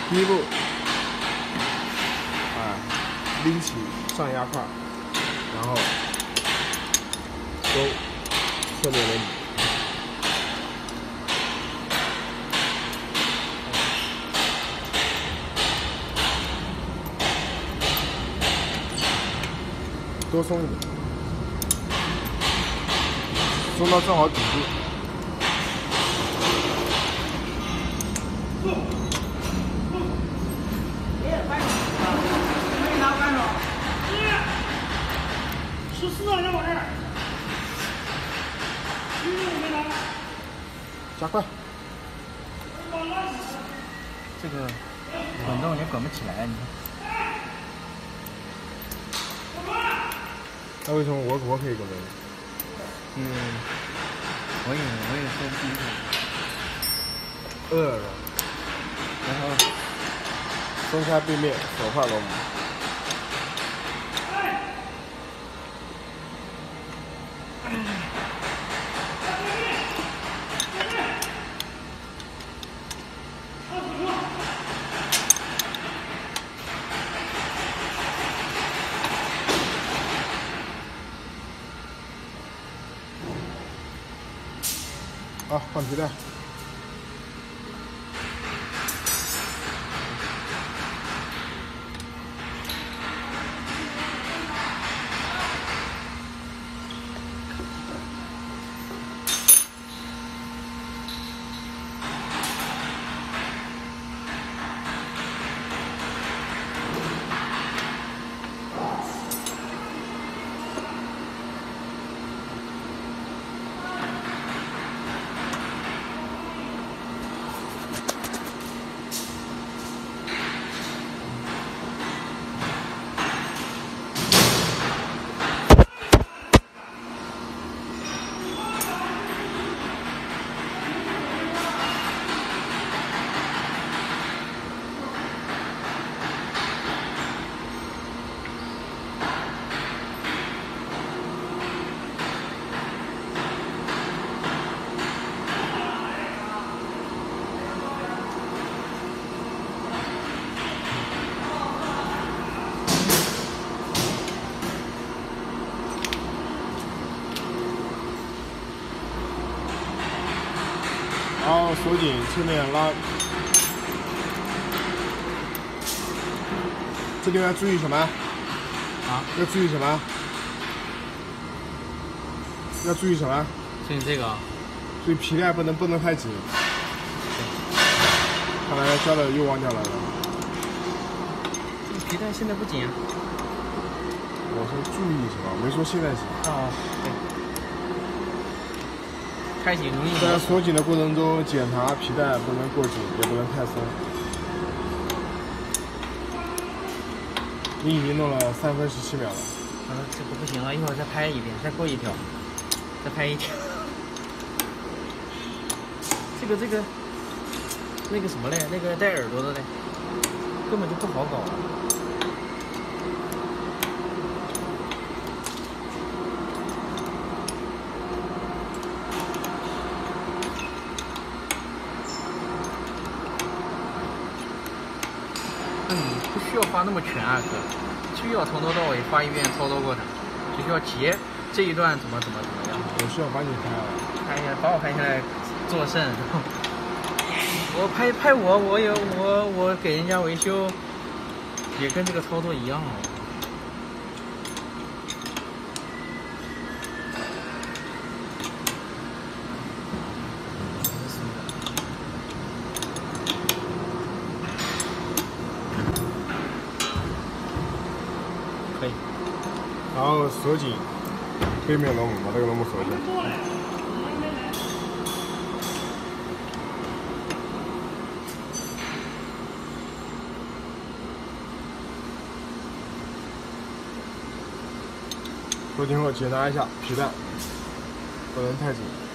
第一步，拎起上压块，然后收侧面轮毂。 多松一点，松到正好顶住。加快。 这个滚动也滚不起来，你看。 那为什么我可以滚动？ 我也说不清楚。 然后松开背面手块螺母。换皮带。然后锁紧，侧面拉。这地方要注意什么？要注意什么？要注意什么？ 注意这个。 注意皮带不能太紧。看来教的又忘掉了。 这个皮带现在不紧啊。 我说注意什么？没说现在紧。 哦，对。 开紧容易。 在锁紧的过程中，检查皮带不能过紧，也不能太松。你已经弄了3分17秒了。 这个不行了，一会儿再拍一遍，再过一条，再拍一条。这个那个什么嘞？那个带耳朵的嘞，根本就不好搞啊。 那你不需要画那么全啊，哥，需要从头到尾画一遍操作过程，只需要截这一段怎么样。 我需要把你拍了， 拍下来，把我拍下来作甚？我拍我给人家维修，也跟这个操作一样啊。可以， 然后锁紧背面螺母，把这个螺母锁紧。锁紧后检查一下皮带，不能太紧。